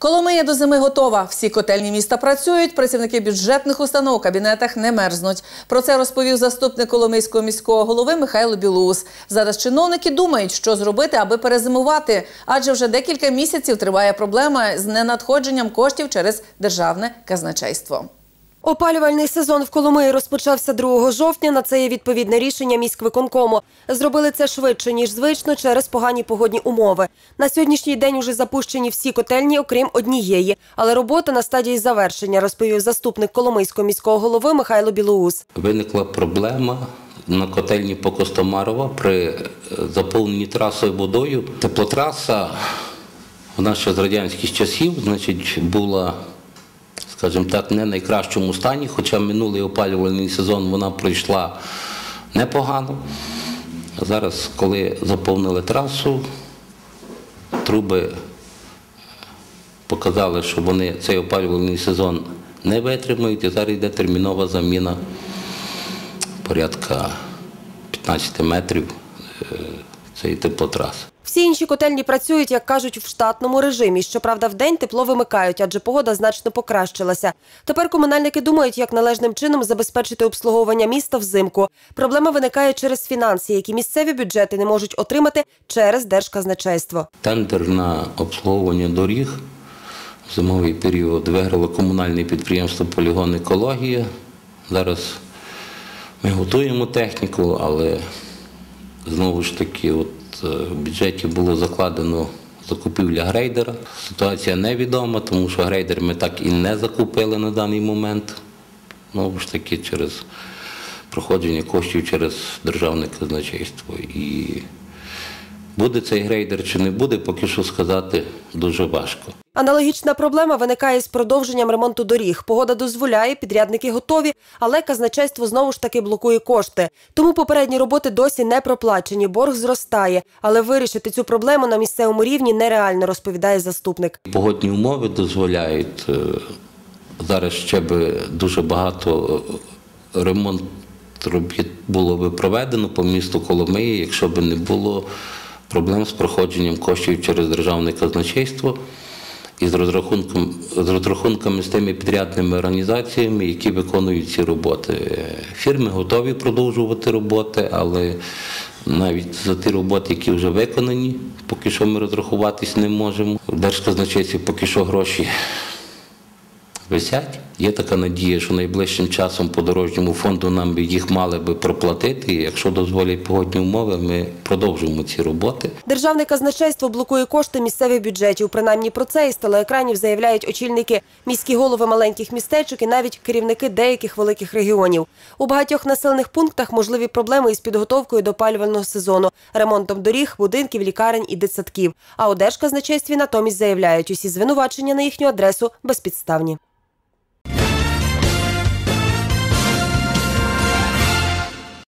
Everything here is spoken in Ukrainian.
Коломия до зими готова. Всі котельні міста працюють, працівники бюджетних установ у кабінетах не мерзнуть. Про це розповів заступник Коломийського міського голови Михайло Білоус. Зараз чиновники думають, що зробити, аби перезимувати. Адже вже декілька місяців триває проблема з ненадходженням коштів через державне казначейство. Опалювальний сезон в Коломиї розпочався 2 жовтня. На це є відповідне рішення міськвиконкому. Зробили це швидше, ніж звично, через погані погодні умови. На сьогоднішній день уже запущені всі котельні, окрім однієї. Але робота на стадії завершення, розповів заступник Коломийського міського голови Михайло Білоус. Виникла проблема на котельні по Костомарова при заповненні трасою водою. Теплотраса, вона ще з радянських часів, була, скажімо так, не в найкращому стані, хоча минулий опалювальний сезон вона пройшла непогано. А зараз, коли заповнили трасу, труби показали, що вони цей опалювальний сезон не витримують, і зараз йде термінова заміна порядка 15 метрів цієї теплотраси. Всі інші котельні працюють, як кажуть, в штатному режимі. Щоправда, вдень тепло вимикають, адже погода значно покращилася. Тепер комунальники думають, як належним чином забезпечити обслуговування міста взимку. Проблема виникає через фінанси, які місцеві бюджети не можуть отримати через Держказначейство. Тендер на обслуговування доріг в зимовий період виграло комунальне підприємство «Полігон Екологія». Зараз ми готуємо техніку, але знову ж таки, в бюджеті було закладено закупівля грейдера. Ситуація невідома, тому що грейдер ми так і не закупили на даний момент. Знову ж таки, через проходження коштів через державне казначейство. І буде цей грейдер чи не буде, поки що сказати дуже важко. Аналогічна проблема виникає з продовженням ремонту доріг. Погода дозволяє, підрядники готові, але казначейство знову ж таки блокує кошти. Тому попередні роботи досі не проплачені, борг зростає. Але вирішити цю проблему на місцевому рівні нереально, розповідає заступник. Погодні умови дозволяють. Зараз ще б дуже багато ремонт робіт було б проведено по місту Коломиї, якщо б не було проблем з проходженням коштів через державне казначейство і з розрахунками з тими підрядними організаціями, які виконують ці роботи. Фірми готові продовжувати роботи, але навіть за ті роботи, які вже виконані, поки що ми розрахуватись не можемо. В Держказначействі поки що гроші висять. Є така надія, що найближчим часом по дорожньому фонду нам їх мали би проплатити. І якщо дозволять погодні умови, ми продовжимо ці роботи. Державне казначейство блокує кошти місцевих бюджетів. Принаймні про це із телеекранів заявляють очільники, міські голови маленьких містечок і навіть керівники деяких великих регіонів. У багатьох населених пунктах можливі проблеми із підготовкою до опалювального сезону, ремонтом доріг, будинків, лікарень і дитсадків. А у Держказначействі натомість заявляють, усі звинувачення на їхню адресу безпідставні.